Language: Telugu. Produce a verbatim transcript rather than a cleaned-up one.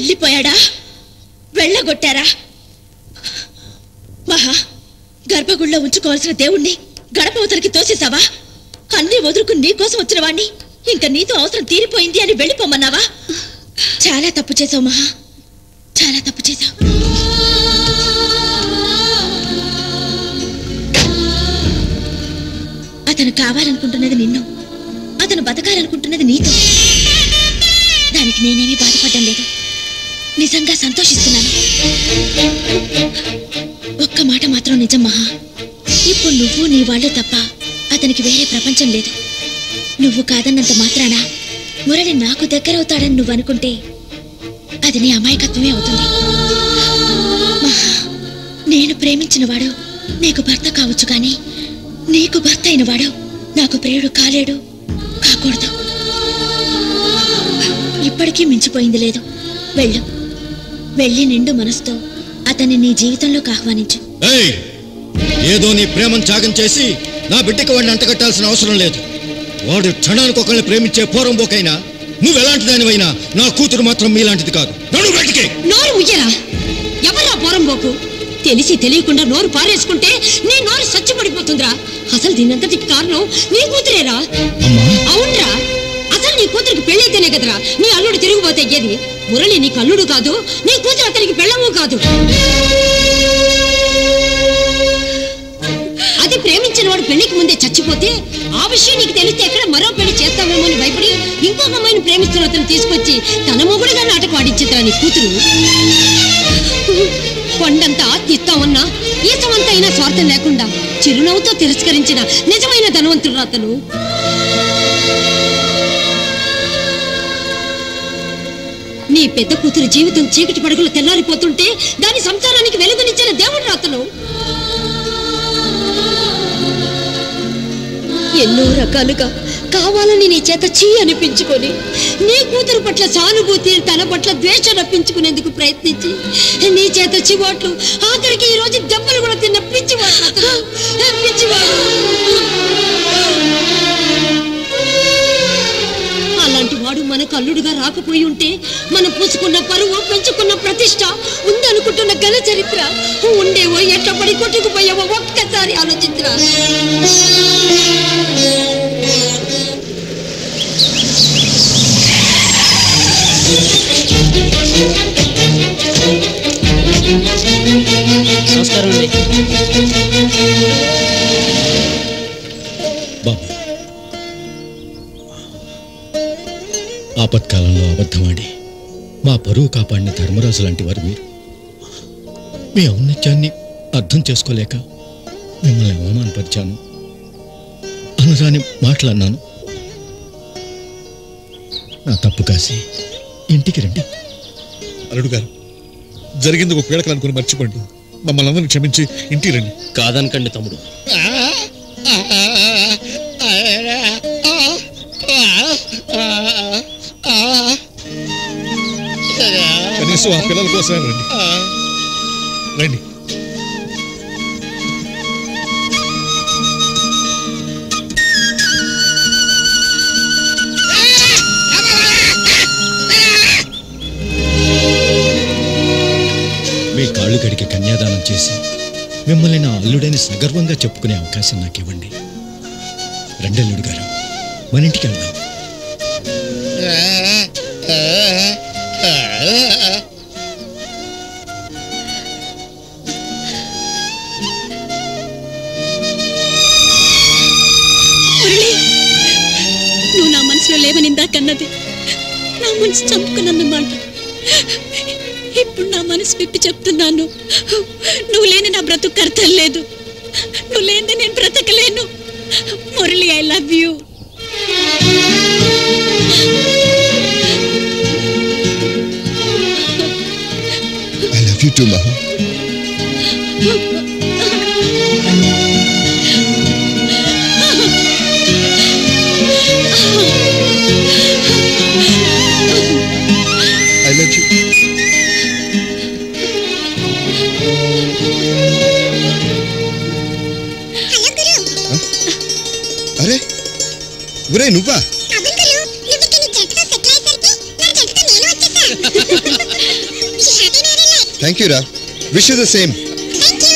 వెళ్ళిపోయాడా? వెళ్ళగొట్టారా? మహా, గర్భగుడిలో ఉంచుకోవాల్సిన దేవుణ్ణి గడపవతలకి తోసేసావా? అన్నీ వదులుకుని నీకోసం వచ్చిన వాణ్ణి ఇంకా నీతో అవసరం తీరిపోయింది అని వెళ్ళిపోమన్నావా? చాలా తప్పు చేసావు మహా, చాలా తప్పు చేసావు. అతను కావాలనుకుంటున్నది నిన్ను, అతను బతకాలనుకుంటున్నది నీతో. దానికి నేనేమీ బాధపడ్డం లేదు, నిజంగా సంతోషిస్తున్నాను. ఒక్క మాట మాత్రం నిజం మహా, ఇప్పుడు నువ్వు నీ వాళ్ళే తప్ప అతనికి వేరే ప్రపంచం లేదు. నువ్వు కాదన్నంత మాత్రాన మురళి నాకు దగ్గరవుతాడని నువ్వు అనుకుంటే అది నీ అమాయకత్వమే అవుతుంది. మహా, నేను ప్రేమించిన వాడు నీకు భర్త కావచ్చు, కానీ నీకు భర్త అయిన వాడు నాకు ప్రియుడు కాలేడు, కాకూడదు. ఇప్పటికీ మించిపోయింది లేదు. వెళ్ళు, వెళ్ళి నిండు మనసుతో అతన్ని నీ జీవితంలోకి ఆహ్వానించు. ఏదో నీ ప్రేమను త్యాగం చేసి నా బిడ్డకి వాడిని అంటగట్టాల్సిన అవసరం లేదు. వాడు క్షణానికి ఒకరిని ప్రేమించే పూర్వం పోకైనా నువ్వు ఎలాంటి దానివైనా నా కూతురు మాత్రం మీలాంటిది కాదు. నన్ను బయటికి నోరు ఉయ్యరా? ఎవరా పూరం పోకు? తెలిసి తెలియకుండా నోరు పారేసుకుంటే నీ నోరు సచ్చిపడిపోతుందిరా. అసలు దీనంతటికి కారణం నీ కూతురేరా? అవునరా, అసలు నీ కూతురికి పెళ్ళైతేనే కదరా నీ అల్లుడు తిరిగిపోతే అయ్యేది. మురళి నీకు అల్లుడు కాదు, నీ కూతురు అతనికి పెళ్ళము కాదు. అది ప్రేమించిన వాడు పెళ్లికి ముందే చచ్చిపోతే ఆ విషయం నీకు తెలిస్తే ఎక్కడ మరో పెళ్లి చేస్తావేమో అని భయపడి ఇంకొక అమ్మాయిని ప్రేమిస్తున్న అతను తీసుకొచ్చి తన మొగుడుగా నాటకం ఆడించేదా నీ కూతురు. కొండంత ఆస్తి ఇస్తామన్నా ఈసమంతా అయినా స్వార్థం లేకుండా చిరునవ్వుతో తిరస్కరించిన నిజమైన ధనవంతుడు అతను. నీ పెద్ద కూతురు జీవితం చీకటి పడుగులు తెల్లారిపోతుంటే దాని సంసారానికి వెలుగునిచ్చిన దేవుడు రాతను. ఎన్నో రకాలుగా కావాలని నీ చేత చీ అనిపించుకొని నీ కూతురు పట్ల సానుభూతి, తన పట్ల ద్వేషం రప్పించుకునేందుకు ప్రయత్నించి నీ చేత చివాట్లు, ఆఖరికి ఈ రోజు దెబ్బలు కూడా తిన్న పిచ్చివాడు పిచ్చివాడు. అలాంటి వాడు మనకు అల్లుడుగా రాకపోయి ఉంటే మనం పూసుకున్న పరువు, పెంచుకున్న ప్రతిష్ట, ఉందనుకుంటున్న ఘన చరిత్ర ఉండేవో ఎట్లా పడి కొట్టుకుపోయావో ఒక్కసారి ఆలోచించరా. నమస్కారం అండి. బాబు, ఆపత్కాలంలో అబద్ధమాడి మా పరువు కాపాడిన ధర్మరాజు లాంటి వారు మీరు. మీ ఔన్నత్యాన్ని అర్థం చేసుకోలేక మిమ్మల్ని అవమానపరిచాను, అనరాని మాటలన్నాను. నా తప్పు కాసి ఇంటికి రండి. అల్లుడు గారు, జరిగింది ఒక వేళకలు అనుకుని మర్చిపోండి. మమ్మల్ని అందరినీ క్షమించి ఇంటికి రండి. కాదనకండి తమ్ముడు. కనీసం ఆ పిల్లల కోసమే రండి. రండి. మీ కాళ్ళు గడికి కన్యాదానం చేసి మిమ్మల్ని నా అల్లుడని సగర్వంగా చెప్పుకునే అవకాశం నాకు ఇవ్వండి. రెండల్లుడు గారు, మన ఇంటికి వెళ్దాం. నువ్వు నా మనసులో లేవనిందాకన్నది నా మనసు చంపుకున్నమాట. ఇప్పుడు నా మనసు విప్పి చెప్తున్నాను, నువ్వు లేని నా బ్రతుకు అర్థం లేదు. నువ్వు లేని నేను బ్రతకలేను. Murali, I love you. I love you too Maha. I love you. అరే ఒరే, నువ్వా? థ్యాంక్ యూ రా. Wish you the same. Thank you